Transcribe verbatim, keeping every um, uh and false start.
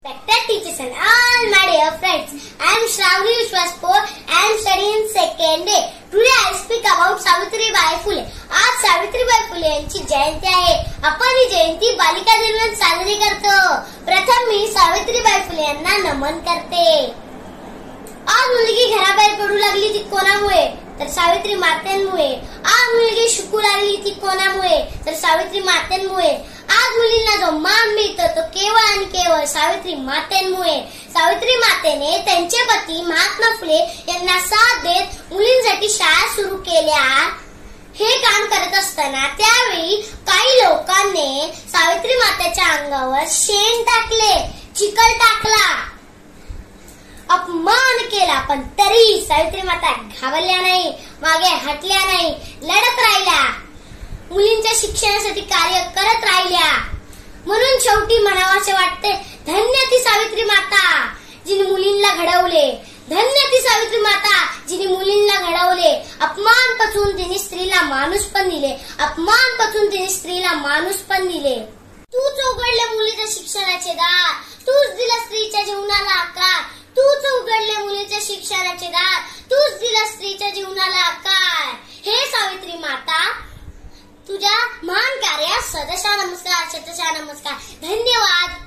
Respected teachers and all my dear friends, I am Shravani Vishwaspur. I am studying in second day. Today I speak about Savitribai Phule. आज सावित्रीबाई फुले यांची जयंती आहे. आपण ही जयंती बालिका दिन म्हणून साजरी करतो. प्रथम मी सावित्रीबाई फुले यांना नमन करते. आज मुलगी घराबाहेर पडू लागली ती कोणामुळे? तर सावित्री मातेंमुळे. आज मुलगी शिकू लागली ती कोणामुळे? तर सावित्री मातेंमुळे. आज मुलींना जो मान मिळतो तो केवळ आणि केवळ सावित्री मातेंमुळे. सावित्री मातेने त्यांचे पती महात्मा फुले यांना साथ देत मुलींसाठी शाळा सुरू केल्या. हे काम करत असताना त्यावेळी काही लोकांनी सावित्री मातेच्या अंगावर शेण टाकले, चिखल टाकला, अपमान केला, पण तरी सावित्री माता घाबरल्या नाही, मागे हटल्या नाही, लढत राहिल्या, मुलींच्या शिक्षणासाठी कार्य करत राहिल्या. म्हणून शेवटी म्हणावासे वाटते, धन्य ती सावित्री माता जिने मुलींना घडवले, धन्य ती सावित्री माता जिने मुलींना घडवले. अपमान पासून तिने स्त्रीला माणूस पण दिले, अपमान पासून तिने स्त्रीला माणूस पण दिले. तूच उघडले मुलीच्या शिक्षणाचे दार, तूच दिला स्त्रीच्या जीवनाला आकार, तूच उघडले मुलीच्या शिक्षणाचे दार, तूच दिला स्त्रीच्या जीवनाला आकार. हे सावित्री माता, तुझ्या महान कार्यास सदशा नमस्कार, शतशा नमस्कार. धन्यवाद.